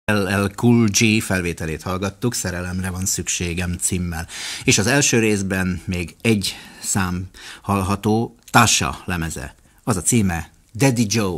LL Cool G felvételét hallgattuk, Szerelemre van szükségem címmel. És az első részben még egy szám hallható, Tasha lemeze. Az a címe Daddy Joe.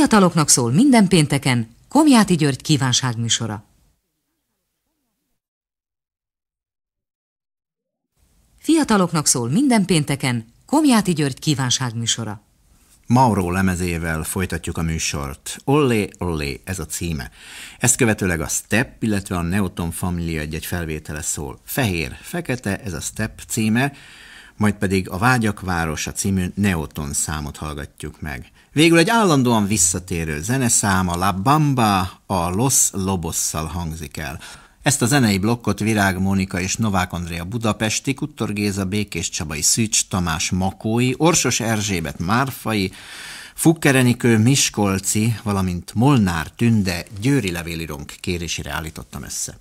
Fiataloknak szól minden pénteken Komjáti György kívánságműsora. Fiataloknak szól minden pénteken Komjáti György kívánságműsora. Mauro lemezével folytatjuk a műsort. Ollé, ollé, ez a címe. Ezt követőleg a Step, illetve a Neoton Family egy felvétele szól. Fehér, fekete, ez a Step címe, majd pedig a Vágyak városa című Neoton számot hallgatjuk meg. Végül egy állandóan visszatérő zeneszám, a La Bamba, a Los Lobosszal hangzik el. Ezt a zenei blokkot Virág Mónika és Novák Andrea budapesti, Kuttor Géza Békés Csabai Szűcs Tamás Makói, Orsos Erzsébet Márfai, Fukker Enikő Miskolci, valamint Molnár Tünde győri levélírónk kérésére állítottam össze.